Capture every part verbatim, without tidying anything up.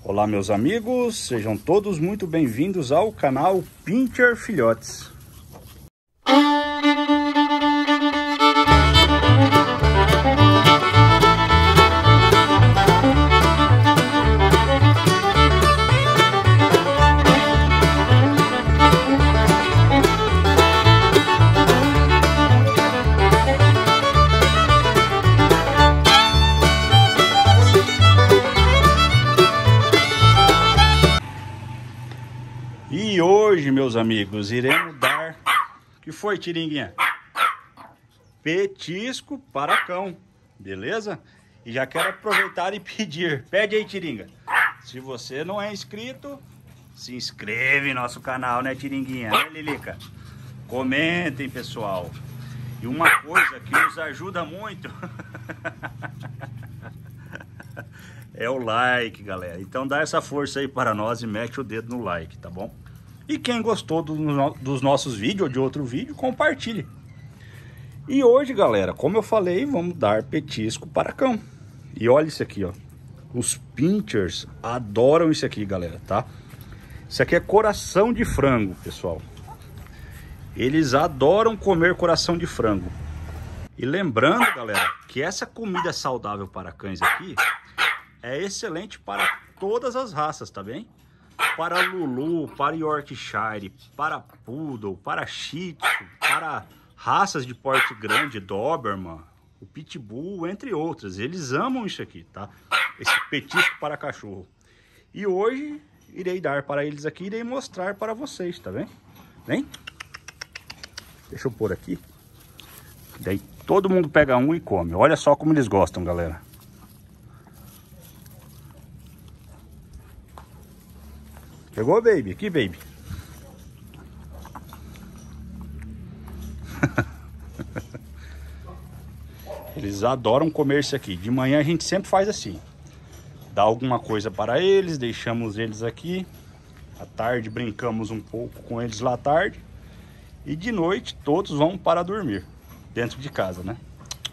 Olá meus amigos, sejam todos muito bem-vindos ao canal Pinscher Filhotes. E hoje, meus amigos, iremos dar... O que foi, Tiringuinha? Petisco para cão, beleza? E já quero aproveitar e pedir. Pede aí, Tiringa. Se você não é inscrito, se inscreve em nosso canal, né, Tiringuinha? Né, Lilica? Comentem, pessoal. E uma coisa que nos ajuda muito... é o like, galera. Então dá essa força aí para nós e mete o dedo no like, tá bom? E quem gostou do, dos nossos vídeos ou de outro vídeo, compartilhe. E hoje, galera, como eu falei, vamos dar petisco para cão. E olha isso aqui, ó. Os Pinschers adoram isso aqui, galera, tá? Isso aqui é coração de frango, pessoal. Eles adoram comer coração de frango. E lembrando, galera, que essa comida saudável para cães aqui é excelente para todas as raças, tá bem? Para Lulu, para Yorkshire, para Poodle, para Shih Tzu, para raças de porte grande, Doberman, o Pitbull, entre outras. Eles amam isso aqui, tá? Esse petisco para cachorro. E hoje irei dar para eles aqui, irei mostrar para vocês, tá bem? Vem? Deixa eu pôr aqui. Daí todo mundo pega um e come. Olha só como eles gostam, galera. Pegou, baby? Aqui, baby. Eles adoram comer isso aqui. De manhã a gente sempre faz assim. Dá alguma coisa para eles, deixamos eles aqui. À tarde brincamos um pouco com eles lá à tarde. E de noite todos vão para dormir. Dentro de casa, né?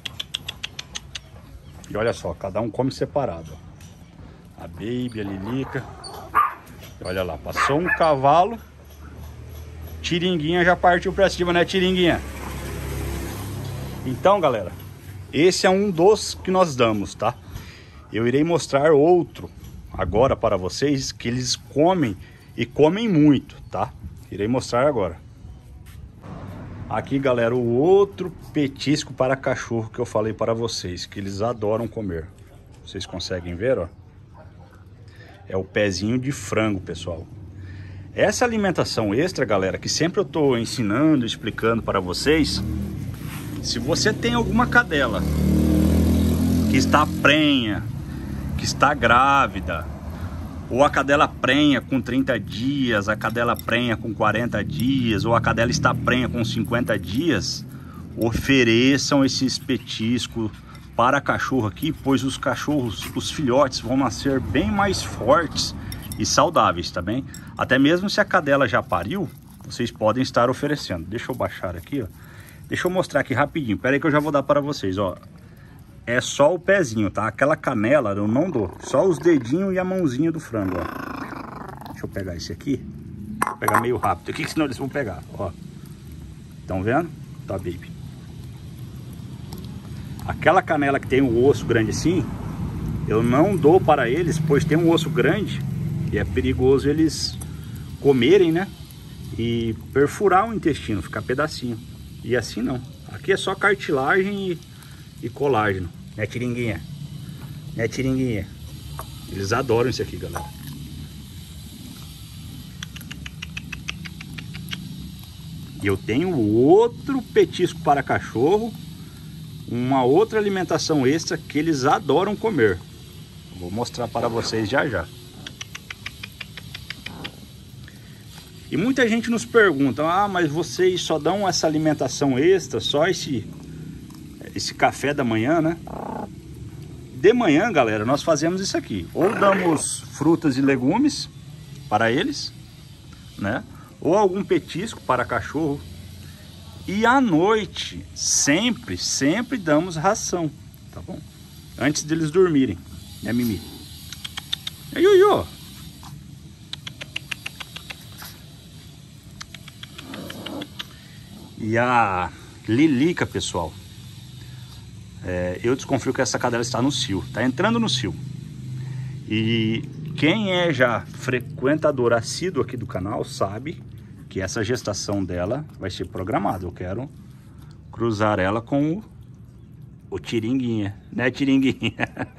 E olha só, cada um come separado. Ó. A baby, a Lilica. Olha lá, passou um cavalo. Tiringuinha já partiu pra cima, né, Tiringuinha? Então, galera, esse é um dos que nós damos, tá? Eu irei mostrar outro agora para vocês, que eles comem e comem muito, tá? Irei mostrar agora. Aqui, galera, o outro petisco para cachorro que eu falei para vocês, que eles adoram comer. Vocês conseguem ver, ó? É o pezinho de frango, pessoal. Essa alimentação extra, galera, que sempre eu tô ensinando, explicando para vocês. Se você tem alguma cadela que está prenha, que está grávida, ou a cadela prenha com trinta dias, a cadela prenha com quarenta dias, ou a cadela está prenha com cinquenta dias, ofereçam esses petiscos para cachorro aqui, pois os cachorros, os filhotes vão nascer bem mais fortes e saudáveis, tá bem? Até mesmo se a cadela já pariu, vocês podem estar oferecendo. Deixa eu baixar aqui, ó. Deixa eu mostrar aqui rapidinho. Pera aí que eu já vou dar para vocês, ó. É só o pezinho, tá? Aquela canela eu não dou. Só os dedinhos e a mãozinha do frango, ó. Deixa eu pegar esse aqui. Vou pegar meio rápido aqui, senão eles vão pegar, ó. Estão vendo? Tá, baby. Aquela canela que tem um osso grande assim, eu não dou para eles, pois tem um osso grande e é perigoso eles comerem, né? E perfurar o intestino, ficar pedacinho. E assim não. Aqui é só cartilagem e, e colágeno. Né, Tiringuinha? Né, Tiringuinha? Eles adoram isso aqui, galera. E eu tenho outro petisco para cachorro. Uma outra alimentação extra que eles adoram comer. Vou mostrar para vocês já já. E muita gente nos pergunta: ah, mas vocês só dão essa alimentação extra, só esse, esse café da manhã, né? De manhã, galera, nós fazemos isso aqui. Ou damos frutas e legumes para eles, né? Ou algum petisco para cachorro. E à noite, sempre, sempre damos ração, tá bom? Antes deles dormirem, né, Mimi? E aí, ó, E a Lilica, pessoal, é, eu desconfio que essa cadela está no cio, tá entrando no cio. E quem é já frequentador assíduo aqui do canal sabe que essa gestação dela vai ser programada. Eu quero cruzar ela com o, o Tiringuinha, né, Tiringuinha?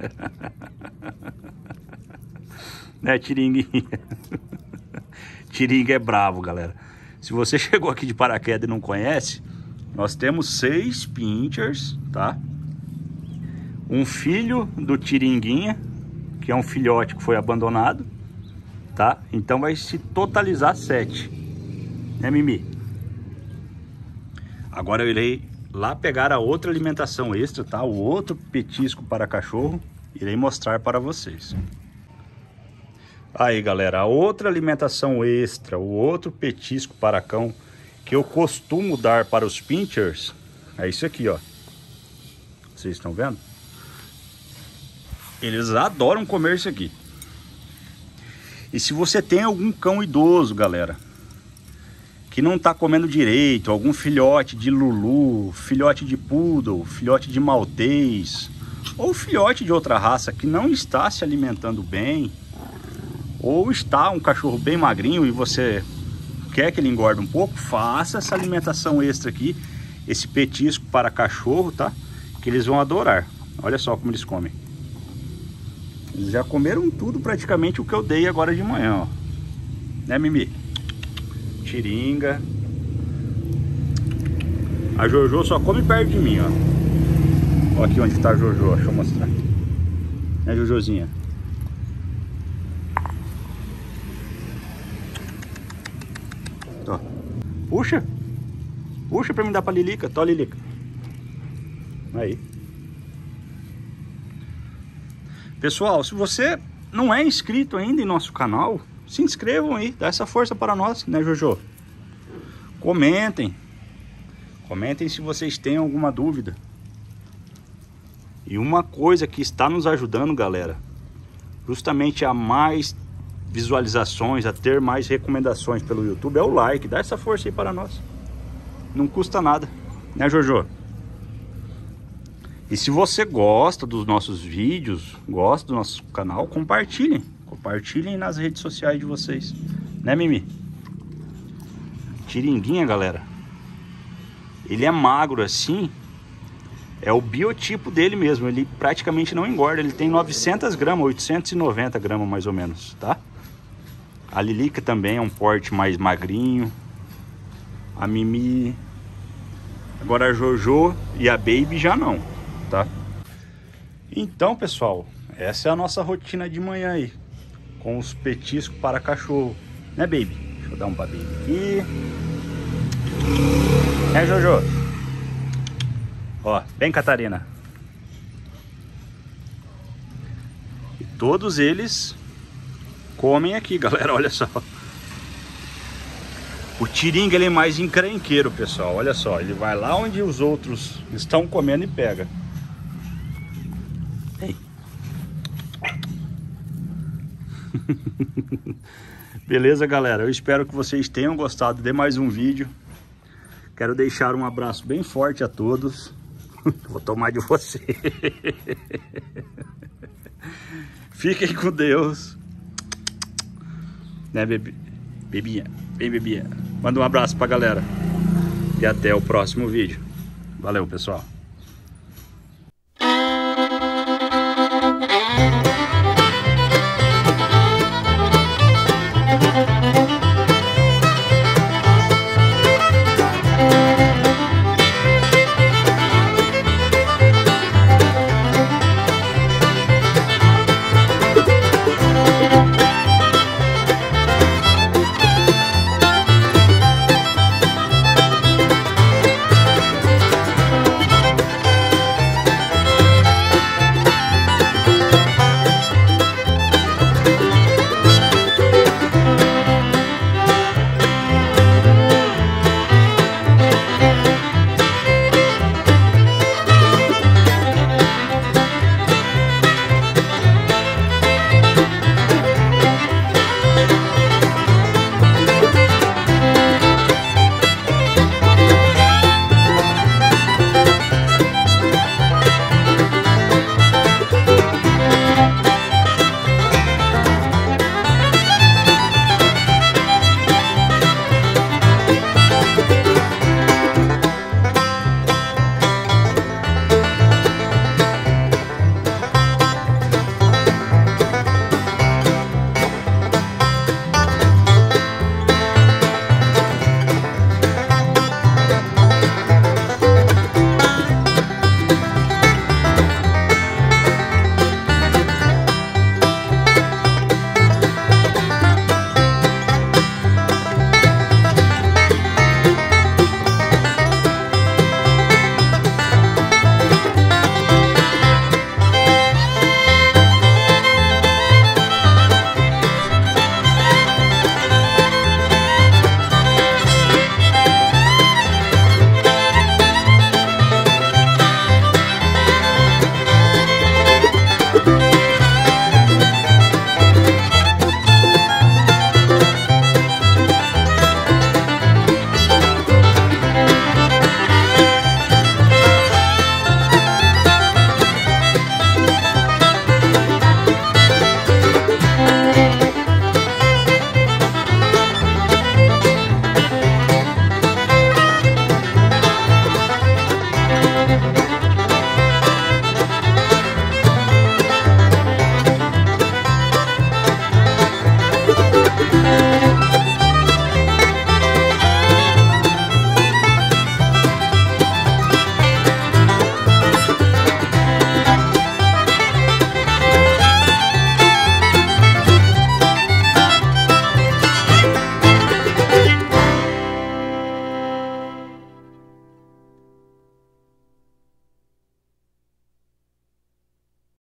Né, Tiringuinha? Tiringa é bravo, galera. Se você chegou aqui de paraquedas e não conhece, nós temos seis pinchers, tá? Um filho do Tiringuinha, que é um filhote que foi abandonado, tá? Então vai se totalizar sete, né, Mimi? Agora eu irei lá pegar a outra alimentação extra, tá? O outro petisco para cachorro, irei mostrar para vocês. Aí, galera, a outra alimentação extra, o outro petisco para cão que eu costumo dar para os pinchers é isso aqui, ó. Vocês estão vendo? Eles adoram comer isso aqui. E se você tem algum cão idoso, galera, que não tá comendo direito, algum filhote de Lulu, filhote de Poodle, filhote de Maltês, ou filhote de outra raça que não está se alimentando bem, ou está um cachorro bem magrinho e você quer que ele engorde um pouco, faça essa alimentação extra aqui, esse petisco para cachorro, tá? Que eles vão adorar. Olha só como eles comem. Eles já comeram tudo praticamente o que eu dei agora de manhã, ó. Né, Mimi? Tiringa. A Jojo só come perto de mim, ó. Ó aqui onde tá a Jojo, ó. Deixa eu mostrar. Né, Jojozinha? Ó. Puxa. Puxa pra me dar pra Lilica. Tó, Lilica. Aí. Pessoal, se você não é inscrito ainda em nosso canal, se inscrevam aí, dá essa força para nós, né, Jojo? Comentem. Comentem se vocês têm alguma dúvida. E uma coisa que está nos ajudando, galera, justamente a mais visualizações, a ter mais recomendações pelo YouTube, é o like. Dá essa força aí para nós. Não custa nada, né, Jojo? E se você gosta dos nossos vídeos, gosta do nosso canal, compartilhem. Compartilhem nas redes sociais de vocês. Né, Mimi? Tiringuinha, galera. Ele é magro assim. É o biotipo dele mesmo. Ele praticamente não engorda. Ele tem novecentas gramas, oitocentos e noventa gramas mais ou menos, tá? A Lilica também é um porte mais magrinho. A Mimi. Agora a Jojo e a Baby já não, tá? Então, pessoal, essa é a nossa rotina de manhã aí, com os petiscos para cachorro, né, Baby? Deixa eu dar um pra Baby aqui. É, Jojo? Ó, vem, Catarina. E todos eles comem aqui, galera, olha só. O Tiringa, ele é mais encrenqueiro, pessoal, olha só. Ele vai lá onde os outros estão comendo e pega. Ei. Beleza, galera? Eu espero que vocês tenham gostado de mais um vídeo. Quero deixar um abraço bem forte a todos. Vou tomar de você. Fiquem com Deus. Né, bebê? Bebinha, bem bebinha. Manda um abraço pra galera. E até o próximo vídeo. Valeu, pessoal.